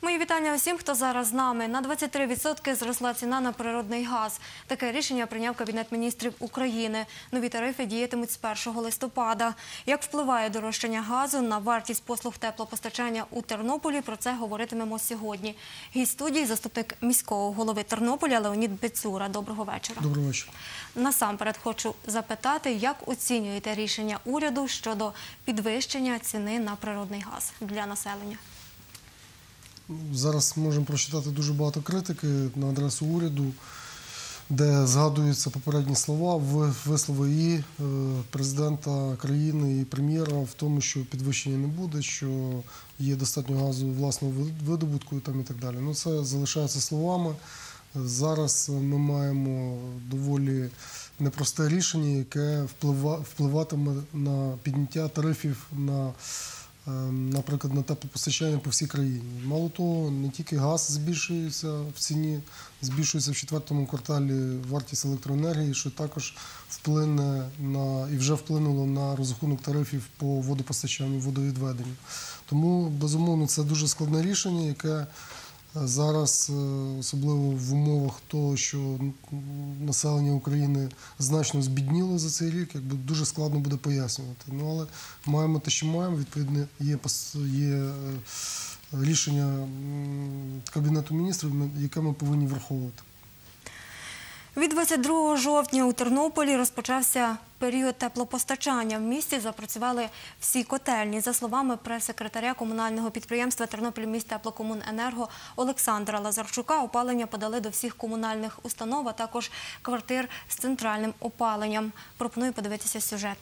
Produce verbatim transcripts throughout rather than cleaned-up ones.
Мої вітання усім, хто зараз з нами. На двадцять три відсотки зросла ціна на природний газ. Таке рішення прийняв Кабінет міністрів України. Нові тарифи діятимуть з першого листопада. Як впливає дорожчання газу на вартість послуг теплопостачання у Тернополі, про це говоритимемо сьогодні. Гість студії – заступник міського голови Тернополя Леонід Бецюра. Доброго вечора. Доброго вечора. Насамперед хочу запитати, як оцінюєте рішення уряду щодо підвищення ціни на природний газ для населення? Зараз можемо прочитати дуже багато критики на адресу уряду, де згадуються попередні слова, вислови і президента країни, і прем'єра в тому, що підвищення не буде, що є достатньо газу власного видобутку і так далі. Ну, це залишається словами. Зараз ми маємо доволі непросте рішення, яке впливатиме на підняття тарифів на наприклад, на теплопостачання по всій країні. Мало того, не тільки газ збільшується в ціні, збільшується в четвертому кварталі вартість електроенергії, що також вплине на, і вже вплинуло на розрахунок тарифів по водопостачанню, водовідведенню. Тому, безумовно, це дуже складне рішення, яке зараз, особливо в умовах того, що населення України значно збідніло за цей рік, якби дуже складно буде пояснювати. Ну, але маємо те, що маємо. Відповідно, є, є рішення Кабінету міністрів, яке ми повинні враховувати. Від двадцять другого жовтня у Тернополі розпочався період теплопостачання. В місті запрацювали всі котельні. За словами прес-секретаря комунального підприємства «Тернопільміськтеплокомуненерго» Олександра Лазарчука, опалення подали до всіх комунальних установ, а також квартир з центральним опаленням. Пропоную подивитися сюжет.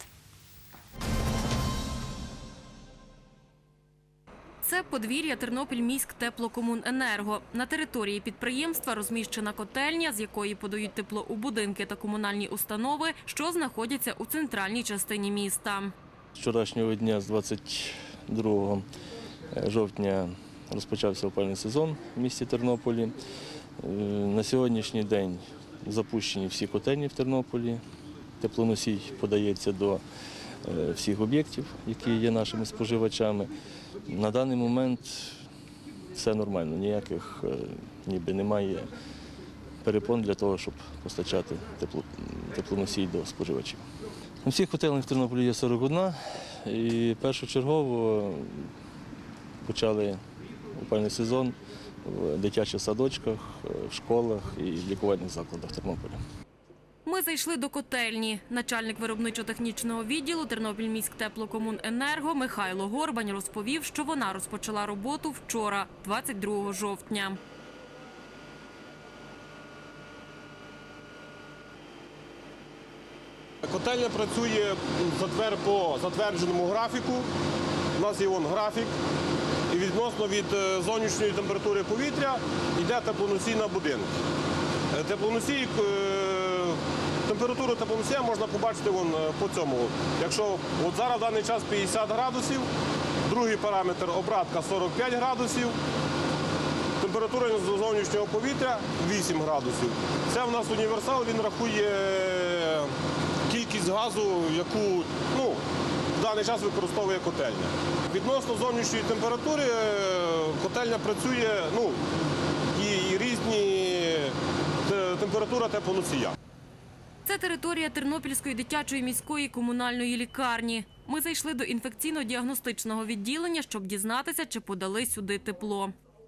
Це подвір'я «Тернопільміськтеплокомуненерго». На території підприємства розміщена котельня, з якої подають тепло у будинки та комунальні установи, що знаходяться у центральній частині міста. З вчорашнього дня, з двадцять другого жовтня, розпочався опалювальний сезон в місті Тернополі. На сьогоднішній день запущені всі котельні в Тернополі. Теплоносій подається до всіх об'єктів, які є нашими споживачами. На даний момент все нормально, ніяких ніби немає перепон для того, щоб постачати теплоносій до споживачів. У всіх котельнях в Тернополі є сорок одна, і першочергово почали опалювальний сезон в дитячих садочках, в школах і в лікувальних закладах Тернополя. Ми зайшли до котельні. Начальник виробничо-технічного відділу «Тернопільміськтеплокомуненерго» Михайло Горбань розповів, що вона розпочала роботу вчора, двадцять другого жовтня. Котельня працює по затвердженому графіку. У нас є вон графік. І відносно від зовнішньої температури повітря йде теплоносій на будинок. Теплоносій, температуру теплоносія можна побачити вон по цьому. Якщо от зараз в даний час п'ятдесят градусів, другий параметр обратка сорок п'ять градусів, температура зовнішнього повітря вісім градусів. Це в нас універсал, він рахує кількість газу, яку ну, в даний час використовує котельня. Відносно зовнішньої температури котельня працює, ну, і різні температура теплоносія. Це територія Тернопільської дитячої міської комунальної лікарні. Ми зайшли до інфекційно-діагностичного відділення, щоб дізнатися, чи подали сюди тепло.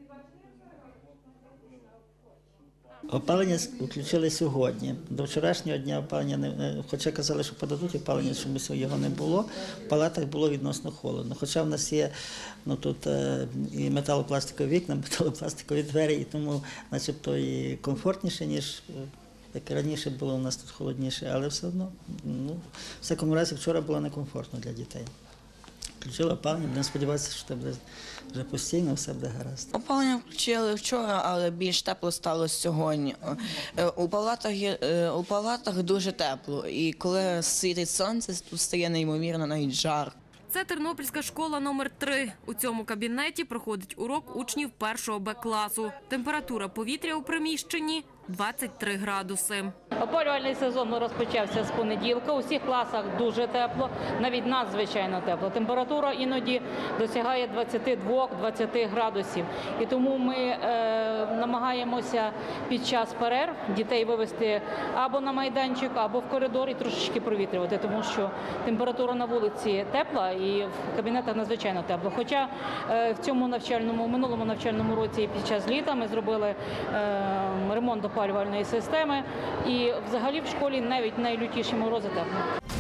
Опалення включили сьогодні. До вчорашнього дня опалення, не, хоча казали, що подадуть опалення, чомусь його не було. В палатах було відносно холодно. Хоча в нас є ну, тут і металопластикові вікна, металопластикові двері, і тому начебто і комфортніше, ніж як раніше було у нас тут холодніше, але все одно, ну, в всякому разі, вчора було некомфортно для дітей. Включили опалення, будемо сподіватися, що це буде вже постійно, все буде гаразд. Опалення включили вчора, але більш тепло стало сьогодні. У палатах, у палатах дуже тепло, і коли світить сонце, тут стає неймовірно навіть жар. Це Тернопільська школа номер три. У цьому кабінеті проходить урок учнів першого Б класу. Температура повітря у приміщенні двадцять три градуси. Опалювальний сезон розпочався з понеділка. У всіх класах дуже тепло, навіть надзвичайно тепло. Температура іноді досягає двадцяти двох - двадцяти градусів. І тому ми е, намагаємося під час перерв дітей вивести або на майданчик, або в коридор і трошечки провітрювати, тому що температура на вулиці тепла і в кабінетах надзвичайно тепло. Хоча е, в цьому навчальному, минулому навчальному році під час літа ми зробили е, ремонт опалювальної системи, і взагалі в школі навіть найлютіші морози тепло.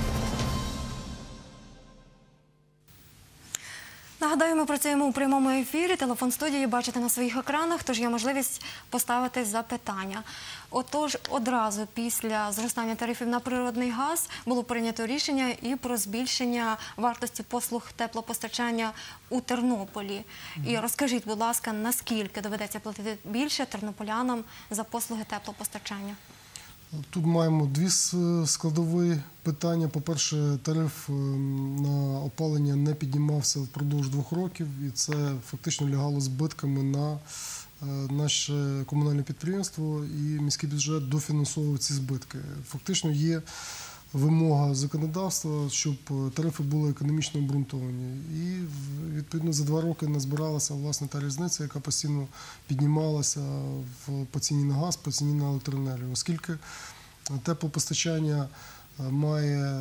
Нагадаю, ми працюємо у прямому ефірі. Телефон студії бачите на своїх екранах, тож є можливість поставити запитання. Отож, одразу після зростання тарифів на природний газ було прийнято рішення і про збільшення вартості послуг теплопостачання у Тернополі. І розкажіть, будь ласка, наскільки доведеться платити більше тернополянам за послуги теплопостачання? Тут маємо дві складові питання. По-перше, тариф на опалення не піднімався впродовж двох років, і це фактично лягало збитками на наше комунальне підприємство, і міський бюджет дофінансовував ці збитки. Фактично є вимога законодавства, щоб тарифи були економічно обґрунтовані. І, відповідно, за два роки назбиралася, власне, та різниця, яка постійно піднімалася по ціні на газ, по ціні на електроенергію. Оскільки теплопостачання має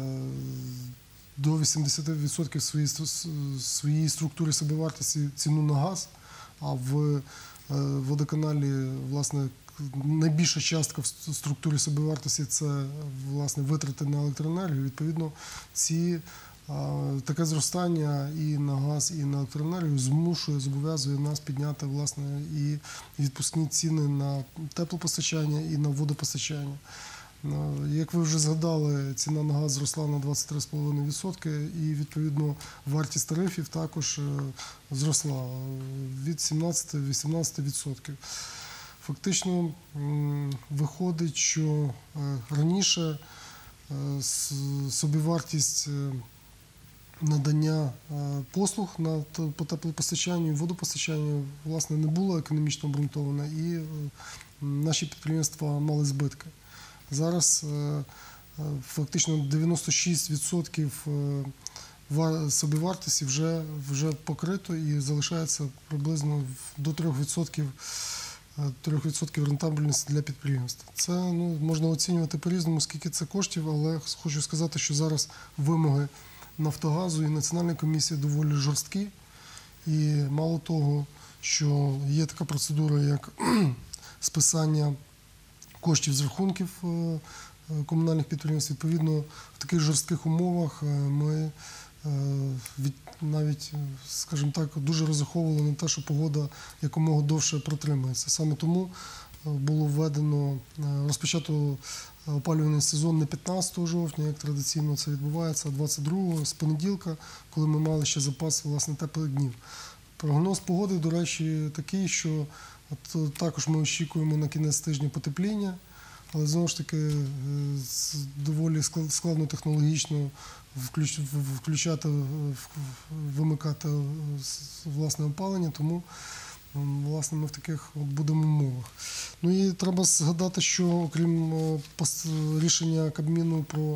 до вісімдесяти відсотків своєї, своєї структури собівартості ціну на газ, а в водоканалі, власне, найбільша частка в структурі собівартості – це, власне, витрати на електроенергію. Відповідно, ці, таке зростання і на газ, і на електроенергію змушує, зобов'язує нас підняти, власне, і відпускні ціни на теплопостачання і на водопостачання. Як ви вже згадали, ціна на газ зросла на двадцять три цілих п'ять десятих відсотка, і, відповідно, вартість тарифів також зросла від сімнадцяти до вісімнадцяти відсотків. Фактично виходить, що раніше собівартість надання послуг по теплопостачанню і водопостачанню, власне, не була економічно обґрунтована, і наші підприємства мали збитки. Зараз фактично дев'яносто шість відсотків собівартості вже, вже покрито, і залишається приблизно до трьох відсотків трьох відсотків рентабельності для підприємств. Це, ну, можна оцінювати по-різному, скільки це коштів, але хочу сказати, що зараз вимоги Нафтогазу і Національної комісії доволі жорсткі. І мало того, що є така процедура, як списання коштів з рахунків комунальних підприємств, відповідно, в таких жорстких умовах ми від, навіть, скажімо так, дуже розраховували на те, що погода якомога довше протримається. Саме тому було введено, розпочато опалювальний сезон не п'ятнадцятого жовтня, як традиційно це відбувається, а двадцять другого, з понеділка, коли ми мали ще запас, власне, теплих днів. Прогноз погоди, до речі, такий, що от, також ми очікуємо на кінець тижня потепління, але, знову ж таки, доволі складно технологічно включати, вимикати, власне, опалення, тому, власне, ми в таких от будемо умовах. Ну і треба згадати, що окрім рішення Кабміну про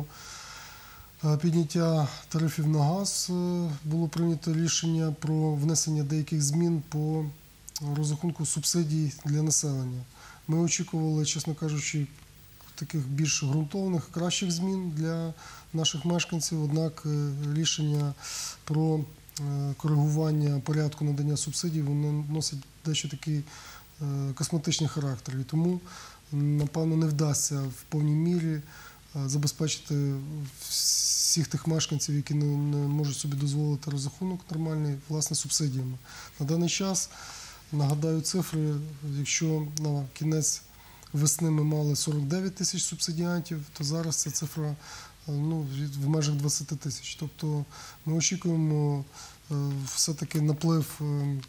підняття тарифів на газ, було прийнято рішення про внесення деяких змін по розрахунку субсидій для населення. Ми очікували, чесно кажучи, таких більш ґрунтовних, кращих змін для наших мешканців, однак рішення про коригування порядку надання субсидій, воно носить дещо такий косметичний характер. І тому, напевно, не вдасться в повній мірі забезпечити всіх тих мешканців, які не, не можуть собі дозволити розрахунок нормальний, власне, субсидіями. На даний час, нагадаю цифри, якщо на кінець весни ми мали сорок дев'ять тисяч субсидіантів, то зараз ця цифра, ну, в межах двадцяти тисяч. Тобто ми очікуємо все-таки наплив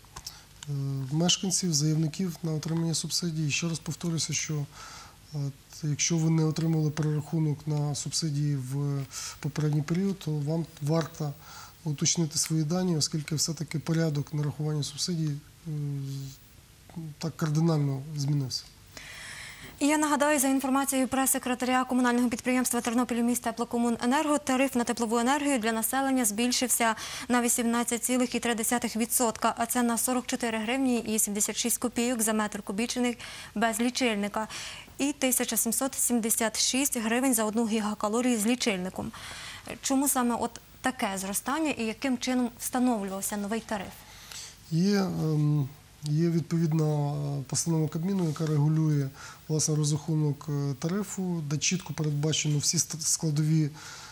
мешканців, заявників на отримання субсидій. І ще раз повторюся, що якщо ви не отримали перерахунок на субсидії в попередній період, то вам варто уточнити свої дані, оскільки все-таки порядок нарахування субсидій так кардинально змінився. І я нагадаю, за інформацією прес-секретаря комунального підприємства «Тернопільміськ Теплокомуненерго», тариф на теплову енергію для населення збільшився на вісімнадцять цілих три десятих відсотка, а це на сорок чотири гривні і сімдесят шість копійок за метр кубічний без лічильника і тисяча сімсот сімдесят шість гривень за одну гігакалорію з лічильником. Чому саме от таке зростання і яким чином встановлювався новий тариф? Є, ем, є відповідна постанова Кабміну, яка регулює власне розрахунок тарифу, де чітко передбачено всі складові,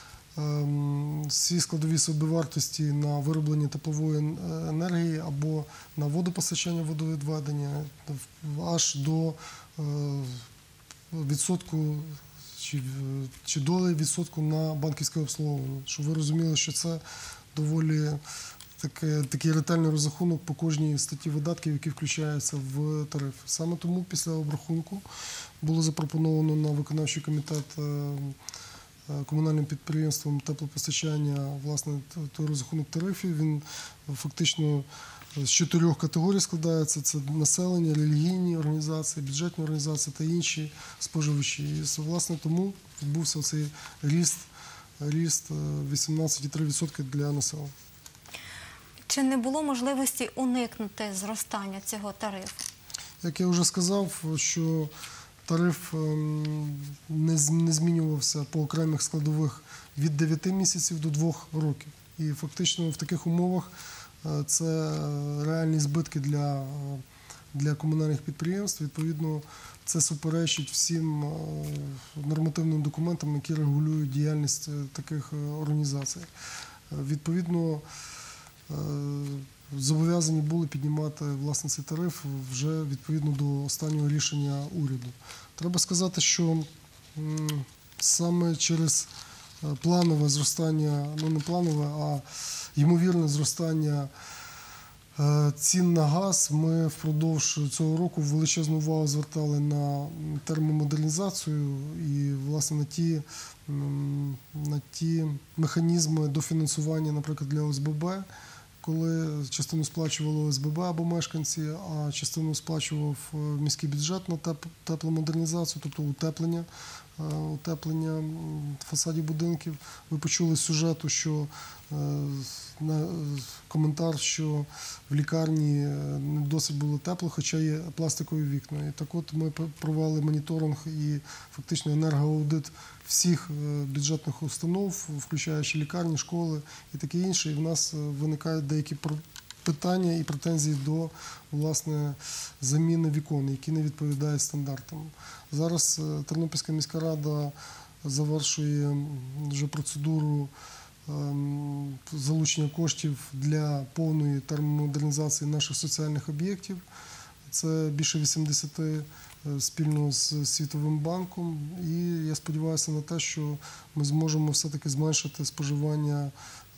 ем, всі складові собівартості на вироблення теплової енергії або на водопостачання, водовідведення, аж до е, відсотку чи, чи доли відсотку на банківське обслуговування. Щоб ви розуміли, що це доволі таке, такий ретельний розрахунок по кожній статті видатків, які включаються в тариф. Саме тому після обрахунку було запропоновано на виконавчий комітет комунальним підприємством теплопостачання власне той розрахунок тарифів. Він фактично з чотирьох категорій складається. Це населення, релігійні організації, бюджетні організації та інші споживачі. І, власне, тому відбувся цей ріст, ріст вісімнадцять цілих три десятих відсотка для населення. Чи не було можливості уникнути зростання цього тарифу? Як я вже сказав, що тариф не змінювався по окремих складових від дев'яти місяців до двох років. І фактично в таких умовах це реальні збитки для, для комунальних підприємств. Відповідно, це суперечить всім нормативним документам, які регулюють діяльність таких організацій. Відповідно, зобов'язані були піднімати власне цей тариф вже відповідно до останнього рішення уряду. Треба сказати, що саме через планове зростання, ну не планове, а ймовірне зростання цін на газ, ми впродовж цього року величезну увагу звертали на термомодернізацію і власне на ті, на ті механізми дофінансування, наприклад, для О С Б Б, коли частину сплачували О С Б Б або мешканці, а частину сплачував міський бюджет на тепломодернізацію, тобто утеплення, утеплення фасадів будинків. Ви почули з сюжету, що коментар, що в лікарні не досить було тепло, хоча є пластикові вікна. І так от ми провели моніторинг і фактично енергоаудит всіх бюджетних установ, включаючи лікарні, школи і таке інше. І в нас виникають деякі питання і претензії до власне заміни вікон, які не відповідають стандартам. Зараз Тернопільська міська рада завершує вже процедуру залучення коштів для повної термомодернізації наших соціальних об'єктів. Це більше вісімдесяти спільно з Світовим банком. І я сподіваюся на те, що ми зможемо все-таки зменшити споживання,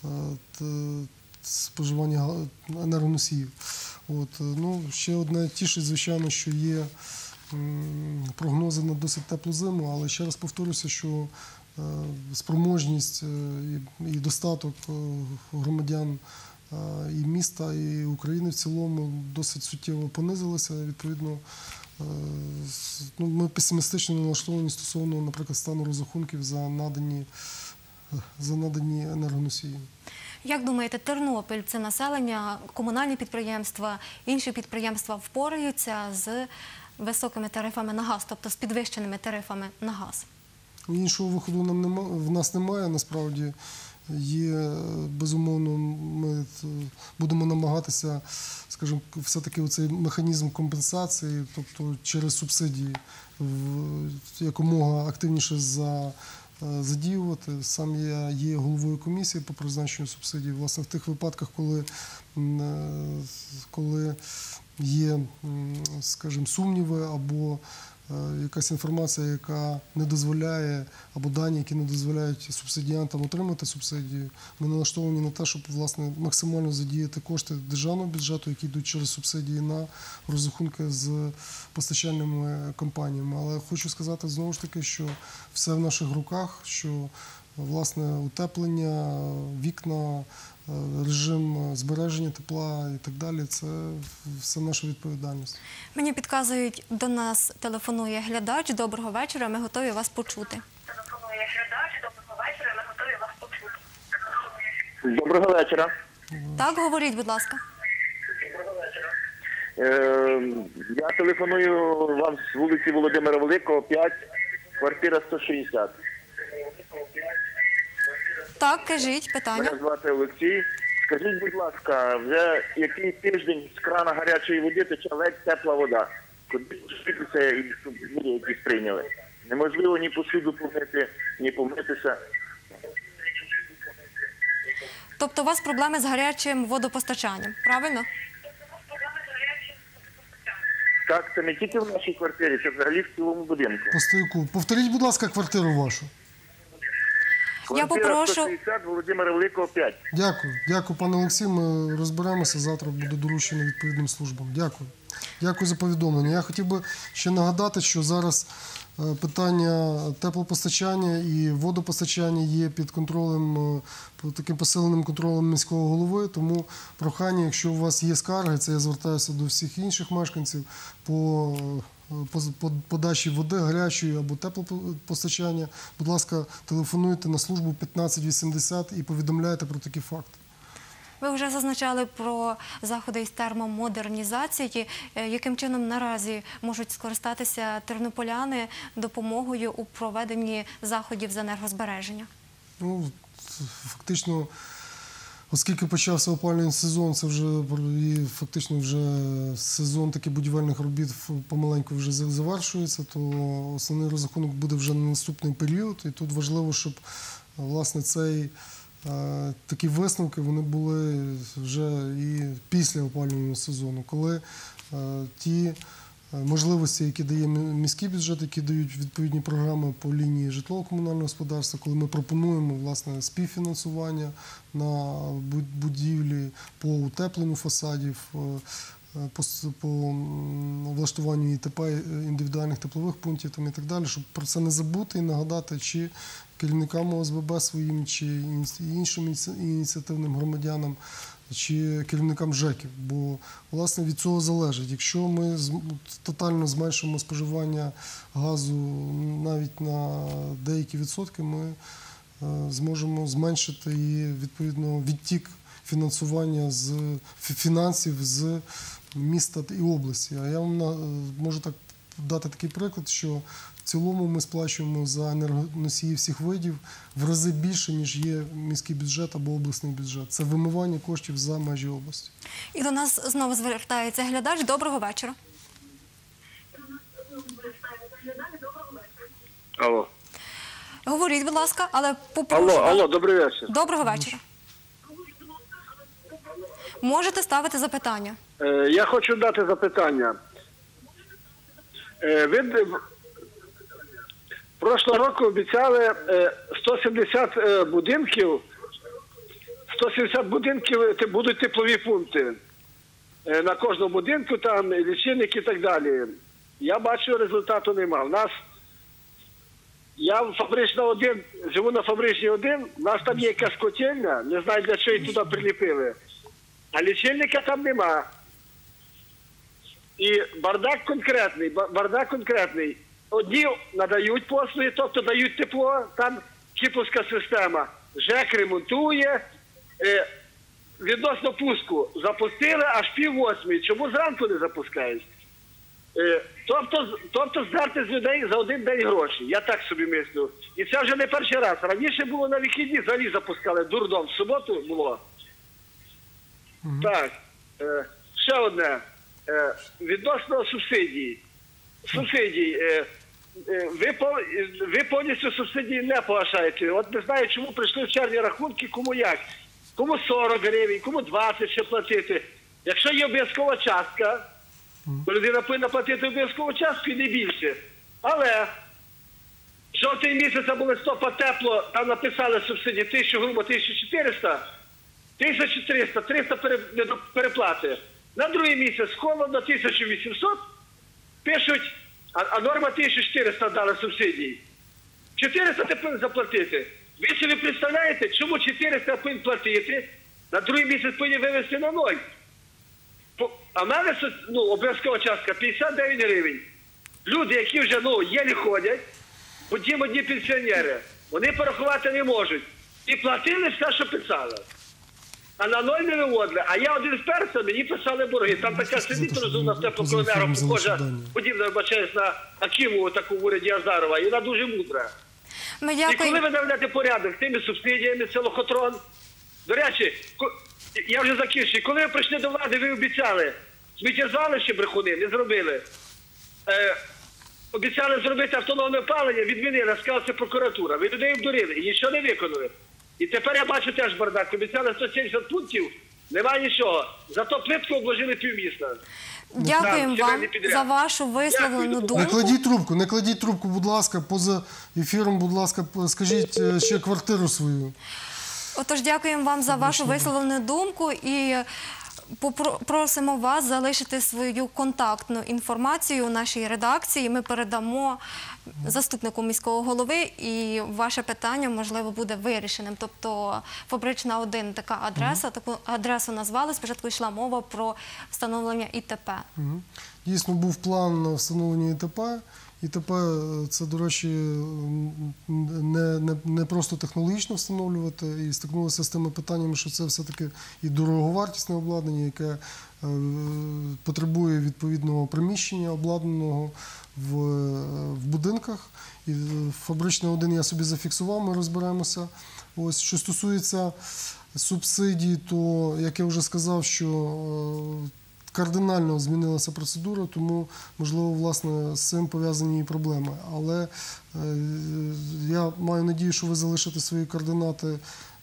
споживання енергоносіїв. От. Ну, ще одне тішить, звичайно, що є прогнози на досить теплу зиму, але ще раз повторюся, що спроможність і достаток громадян і міста, і України в цілому досить суттєво понизилися. Відповідно, ну, ми песимістично налаштовані стосовно, наприклад, стану розрахунків за надані, за надані енергоносії. Як думаєте, Тернопіль, це населення, комунальні підприємства, інші підприємства впораються з високими тарифами на газ, тобто з підвищеними тарифами на газ? Іншого виходу нам нема, в нас немає, насправді. Є, безумовно, ми будемо намагатися, скажімо, все-таки оцей механізм компенсації, тобто через субсидії, якомога активніше за, задіювати. Сам я є головою комісії по призначенню субсидій. Власне, в тих випадках, коли, коли є, скажімо, сумніви або якась інформація, яка не дозволяє, або дані, які не дозволяють субсидіантам отримати субсидію, ми налаштовані на те, щоб власне максимально задіяти кошти державного бюджету, які йдуть через субсидії, на розрахунки з постачальними компаніями. Але хочу сказати знову ж таки, що все в наших руках, що власне, утеплення, вікна, режим збереження тепла і так далі. Це все наша відповідальність. Мені підказують, до нас телефонує глядач. Доброго вечора, ми готові вас почути. Телефонує глядач. Доброго вечора, ми готові вас почути. Доброго вечора. Так, говоріть, будь ласка. Е, я телефоную вам з вулиці Володимира Великого, п'ять, квартира сто шістдесят. Так, кажіть, питання. Мене звати Олексій. Скажіть, будь ласка, вже який тиждень з крана гарячої води тече ледь тепла вода. Куди пуститися і щоб люди якісь прийняли? Неможливо ні посуду помити, ні помитися. Тобто у вас проблеми з гарячим водопостачанням, правильно? Так, це не тільки в нашій квартирі, це взагалі в цілому будинку. По стояку. Повторіть, будь ласка, квартиру вашу. Я Квартира попрошу... сто шістдесят, Володимира Великого, п'ять. Дякую. Дякую, пане Олексій. Ми розберемося. Завтра буде доручено відповідним службам. Дякую. Дякую за повідомлення. Я хотів би ще нагадати, що зараз питання теплопостачання і водопостачання є під контролем, таким посиленим контролем міського голови. Тому прохання, якщо у вас є скарги, це я звертаюся до всіх інших мешканців по по подачі води гарячої або теплопостачання, будь ласка, телефонуйте на службу п'ятнадцять вісімдесят і повідомляйте про такі факти. Ви вже зазначали про заходи із термомодернізації. Яким чином наразі можуть скористатися тернополяни допомогою у проведенні заходів з енергозбереження? Ну, фактично, оскільки почався опалювальний сезон, це вже і фактично вже сезон таких будівельних робіт помаленьку вже завершується, то основний розрахунок буде вже на наступний період. І тут важливо, щоб, власне, цей такі висновки вони були вже і після опалювального сезону, коли ті можливості, які дає міський бюджет, які дають відповідні програми по лінії житлово-комунального господарства, коли ми пропонуємо, власне, співфінансування на будівлі по утепленню фасадів, по, по влаштуванню ІТП, індивідуальних теплових пунктів там, і так далі, щоб про це не забути і нагадати, чи керівникам О С Б Б своїм, чи іншим ініціативним громадянам, чи керівникам ЖЕКів. Бо, власне, від цього залежить. Якщо ми тотально зменшимо споживання газу навіть на деякі відсотки, ми зможемо зменшити і, відповідно, відтік фінансування з фінансів з міста і області. А я вам можу так дати такий приклад, що в цілому ми сплачуємо за енергоносії всіх видів в рази більше, ніж є міський бюджет або обласний бюджет. Це вимивання коштів за межі області. І до нас знову звертається глядач. Доброго вечора. Алло. Говоріть, будь ласка, але попрошу... Алло, алло, добрий вечір. Доброго вечора. Можете ставити запитання. Е, я хочу дати запитання. Е, ви прошлого року обіцяли е, сто сімдесят е, будинків, сто сімдесят будинків будуть теплові пункти. Е, на кожному будинку там лічильники і так далі. Я бачу, результату нема. У нас, я в фабрична один, живу на фабричній один, у нас там є якась котельня, не знаю, для чого їх туди приліпили. А лічильника там нема. І бардак конкретний, бардак конкретний. Одні надають послуги, тобто дають тепло, там кіпівська система. ЖЕК ремонтує, е, відносно пуску запустили аж пів восьмій. Чому зранку не запускають? Е, тобто, тобто здерти з людей за один день гроші. Я так собі мислю. І це вже не перший раз. Раніше було на вихідні, взагалі запускали, дурдом. В суботу було. Mm-hmm. Так, е, ще одне. Е, відносно субсидій. Субсидій. Е, е, ви, по, ви повністю субсидії не погашаєте. От не знаю, чому прийшли в червні рахунки, кому як. Кому сорок гривень, кому двадцять ще платити. Якщо є обов'язкова частка, то людина повинна платити обов'язкову частку і не більше. Але жовтий місяць або листопад тепло, там написали субсидії тисячу, грубо тисяча чотириста, тисяча чотириста, триста переплати. На другий місяць холодно, тисяча вісімсот, пишуть, а, а норма тисяча чотириста дали субсидії. чотириста ти повинен заплатити. Ви собі представляєте, чому чотириста повинні платити, на другий місяць повинні вивезти на ноль? По- А в мене ну, обов'язкова частка п'ятдесят дев'ять гривень. Люди, які вже ну, єлі ходять, потім одні пенсіонери, вони порахувати не можуть. І платили все, що писали. А на ноль не виводили. А я один з перцем, мені писали борги. Там така сидить розумна теплокомуненерго, похожа, подібна, вибачаюсь, на Акімову, таку в уряді Азарова, і вона дуже мудра. Ми І коли дякуємо. ви наведете порядок з тими субсидіями, це лохотрон. До речі, ко- я вже закінчую. Коли ви прийшли до влади, ви обіцяли, сміттєзвалище брехуни, не зробили. Е, обіцяли зробити автономне опалення, відмінили, сказали, це прокуратура. Ви людей обдурили і нічого не виконали. І тепер я бачу теж бардак. Обіцяли сто сімдесят пунктів, немає нічого. Зато плитку обложили півміста. Дякуємо Так, вам сімейний підряд. за вашу висловлену Дякую. думку. Не кладіть трубку, не кладіть трубку, будь ласка, поза ефіром, будь ласка, скажіть е, ще квартиру свою. Отож, дякуємо вам за вашу висловлену думку і попро- просимо вас залишити свою контактну інформацію у нашій редакції. Ми передамо заступнику міського голови і ваше питання, можливо, буде вирішеним. Тобто Фабрична один така адреса, таку адресу назвали, спочатку йшла мова про встановлення І Т П. Мгм. Дійсно, був план на встановлення І Т П. І Т П – це, до речі, не, не, не просто технологічно встановлювати, і стикнулися з тими питаннями, що це все-таки і дороговартісне обладнання, яке е, потребує відповідного приміщення, обладнаного в, в будинках. І Фабричний один я собі зафіксував, ми розберемося. Ось, що стосується субсидій, то, як я вже сказав, що е, кардинально змінилася процедура, тому, можливо, власне, з цим пов'язані і проблеми. Але е, я маю надію, що ви залишите свої координати е,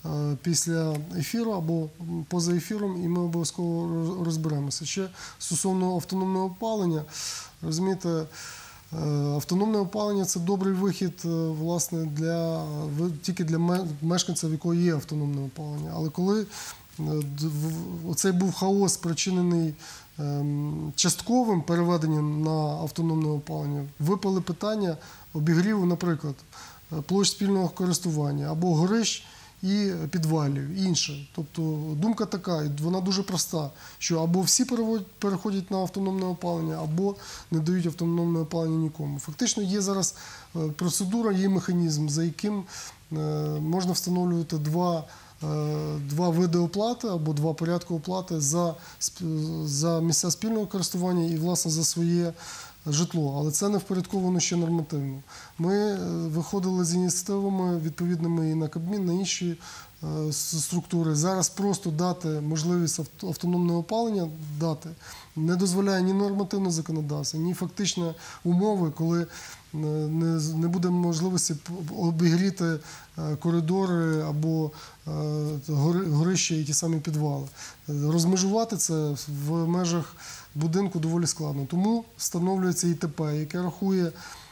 після ефіру або поза ефіром, і ми обов'язково роз- розберемося. Ще стосовно автономного опалення, розумієте, е, автономне опалення – це добрий вихід, е, власне, для, ви- тільки для ме- мешканців, в якого є автономне опалення. Але коли е, д- в- оцей був хаос, спричинений ем, частковим переведенням на автономне опалення, випали питання обігріву, наприклад, е, площ спільного користування або горищ і підвалів, інше. Тобто думка така, і вона дуже проста, що або всі перевод- переходять на автономне опалення, або не дають автономне опалення нікому. Фактично є зараз е, процедура, є механізм, за яким е, можна встановлювати два е, два види оплати або два порядки оплати за, сп- за місця спільного користування і, власне, за своє житло. Але це не впорядковано ще нормативно. Ми е, виходили з ініціативами відповідними і на Кабмін, на інші е, с- структури. Зараз просто дати можливість авто- автономного опалення дати не дозволяє ні нормативне законодавство, ні фактичні умови, коли е, не, з- не буде можливості п- обігріти е, коридори або е, гори- горища і ті самі підвали. Е, Розмежувати це в межах будинку доволі складно. Тому встановлюється І Т П, яке рахує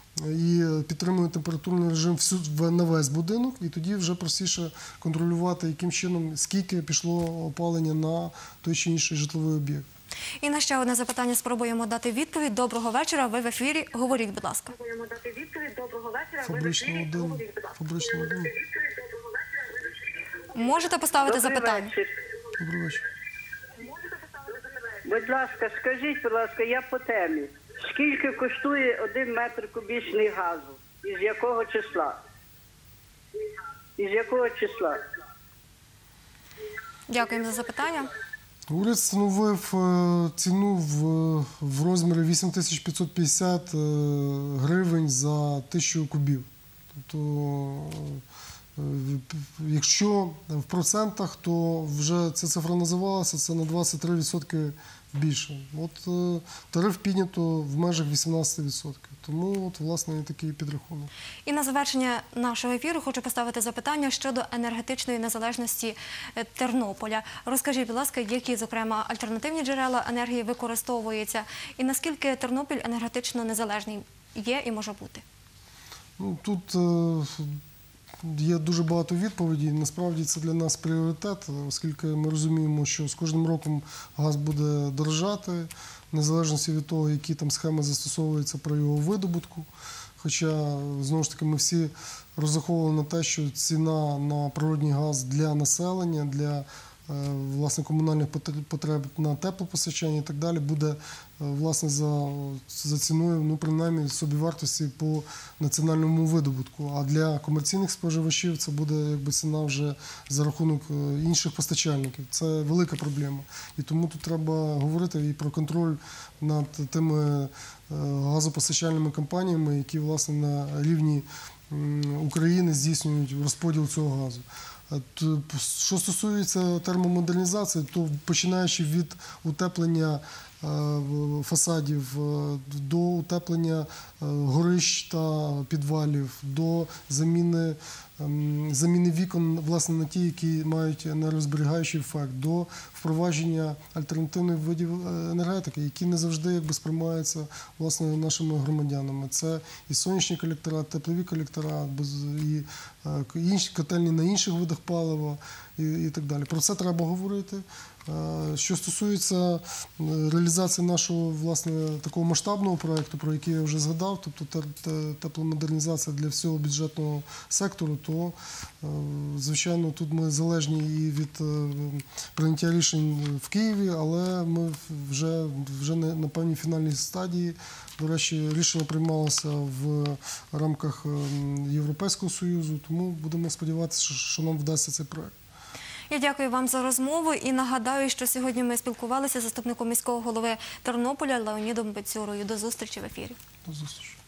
і підтримує температурний режим всю, в- на весь будинок, і тоді вже простіше контролювати, яким чином, скільки пішло опалення на той чи інший житловий об'єкт. І на ще одне запитання спробуємо дати відповідь. Доброго вечора, ви в ефірі. Говоріть, будь ласка. Спробуємо дати відповідь. Доброго вечора. Ви в Фабричний ефірі. один. Говоріть, будь ласка. Фабричний один. Відповідь. Доброго вечора. Ви в ефірі. Можете поставити Добрий запитання? вечір. Добрий вечір. Можете поставити запитання? Будь ласка, скажіть, будь ласка, я по темі. Скільки коштує один метр кубічний газу? Із якого числа? Із якого числа? Дякуємо за запитання. Уряд встановив е, ціну в, в розмірі вісім тисяч п'ятсот п'ятдесят е, гривень за тисячу кубів. Тобто, е, якщо в процентах, то вже ця цифра називалася, це на двадцять три відсотки більше. От е, тариф піднято в межах вісімнадцять відсотків. Тому, от, власне, і такий підрахунок. І на завершення нашого ефіру хочу поставити запитання щодо енергетичної незалежності е, Тернополя. Розкажіть, будь ласка, які, зокрема, альтернативні джерела енергії використовуються і наскільки Тернопіль енергетично незалежний є і може бути? Ну, тут е, є дуже багато відповідей. Насправді це для нас пріоритет, оскільки ми розуміємо, що з кожним роком газ буде дорожати, в незалежності від того, які там схеми застосовуються при його видобутку. Хоча, знову ж таки, ми всі розраховували на те, що ціна на природній газ для населення, для власне комунальних потреб на теплопостачання і так далі буде власне за, за ціною, ну принаймні собівартості по національному видобутку. А для комерційних споживачів це буде якби ціна вже за рахунок інших постачальників. Це велика проблема. І тому тут треба говорити і про контроль над тими газопостачальними компаніями, які власне на рівні України здійснюють розподіл цього газу. Що стосується термомодернізації, то починаючи від утеплення фасадів, до утеплення горищ та підвалів, до заміни, заміни вікон власне, на ті, які мають енергозберігаючий ефект, до впровадження альтернативних видів енергетики, які не завжди якби, сприймаються власне, нашими громадянами. Це і сонячні колектора, теплові колектора, і інші котельні на інших видах палива і, і так далі. Про це треба говорити. Що стосується реалізації нашого власне, такого масштабного проєкту, про який я вже згадав, тобто тепломодернізація для всього бюджетного сектору, то, звичайно, тут ми залежні і від прийняття рішень в Києві, але ми вже, вже на певній фінальній стадії. До речі, рішення приймалося в рамках Європейського Союзу, тому будемо сподіватися, що нам вдасться цей проєкт. Я дякую вам за розмову і нагадаю, що сьогодні ми спілкувалися з заступником міського голови Тернополя Леонідом Бецюрою. До зустрічі в ефірі. До зустрічі.